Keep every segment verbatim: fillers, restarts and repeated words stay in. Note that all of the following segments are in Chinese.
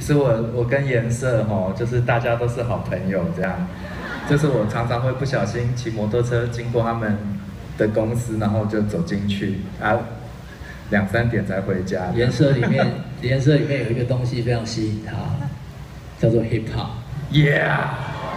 实我我跟颜色吼，就是大家都是好朋友这样。就是我常常会不小心骑摩托车经过他们的公司，然后就走进去啊，两三点才回家。 颜色里面，颜色里面有一个东西非常吸引他，叫做 hip hop。Yeah。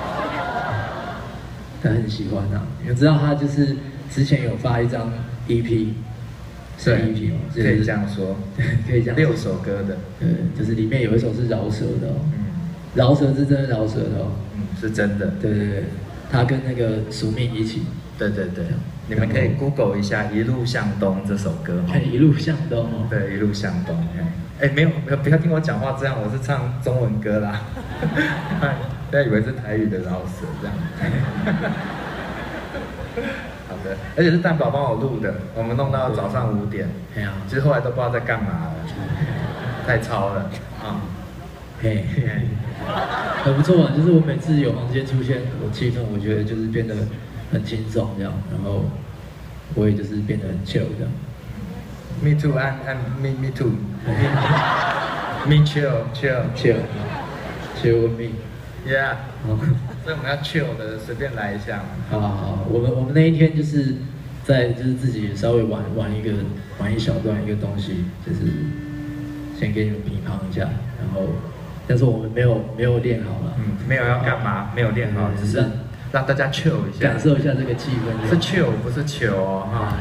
他很喜欢啊，你知道他就是之前有发一张 E P。 是 E P 吗？ 可以这样说， 可以这样。 六首歌的， 对，就是里面有一首是饶舌的哦，嗯，饶舌是真的饶舌的哦， 嗯，是真的。对对对， 他跟那个署命一起。 对对对，你们可以 Google 一下《一路向东》这首歌哈。 一路向东哦。 对，一路向东。哎，没有没有，不要听我讲话这样，我是唱中文歌啦。不要以为是台语的饶舌这样。好的，而且是蛋宝帮我录的，我们弄到早上五点。哎呀，其实后来都不知道在干嘛了，太超了啊！ 嘿，很不错啊，就是我每次有黄杰出现，我气氛我觉得就是变得很轻松这样，然后我也就是变得很 chill 这样。 Me too, and and me me too. Me chill, chill, chill, chill with me. Yeah. 所以我们要 chill 的，随便来一下。 好好好，我们我们那一天就是在就是自己稍微玩玩一个玩一小段一个东西，就是先给你们品尝一下，然后但是我们没有没有练好了， 嗯，没有要干嘛，没有练好，只是让大家 chill 一下， 感受一下这个气氛。 是 chill 不是球哦，哈。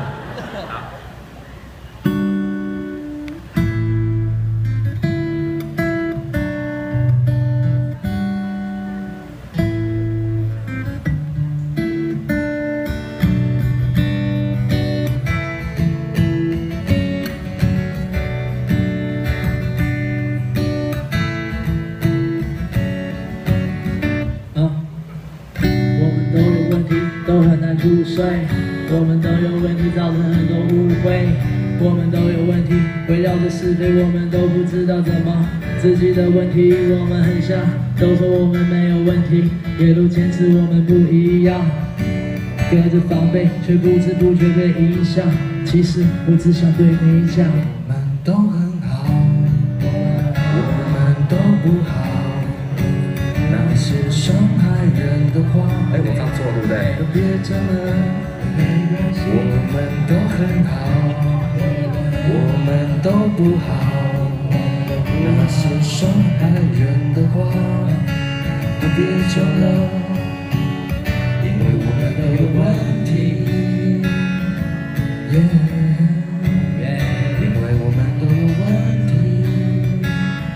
入睡，我们都有问题，造成很多误会。我们都有问题，围绕着是非，我们都不知道怎么自己的问题。我们很像，都说我们没有问题，也都坚持我们不一样。隔着防备，却不知不觉被影响。其实我只想对你讲， 我们都很好，我们都不好。那些伤害人的话， 哎，我唱错对不对？ 都别讲了，我们都很好，我们都不好。那些伤害人的话，都别讲了，因为我们都有问题。Yeah, 因为我们都有问题，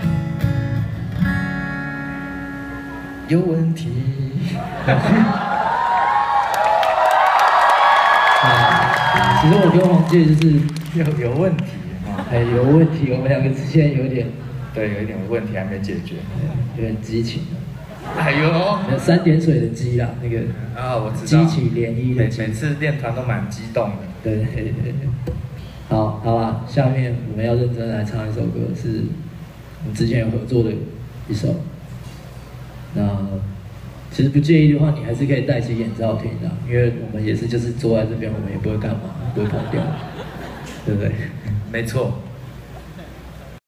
有问题。 啊，其实我跟黄介就是有有问题啊， 哎，有问题，我们两个之间有点， 对，有一点问题还没解决， 有点激情。 哎呦， 三点水的激啦，那个啊，我知道， 激起涟漪的激。 每次练团都蛮激动的。 对对对对。好，好啦，下面我们要认真来唱一首歌，是我们之前有合作的一首。那其实不介意的话，你还是可以戴起眼罩听的，因为我们也是就是坐在这边，我们也不会干嘛，不会跑掉，对不对？ 没错。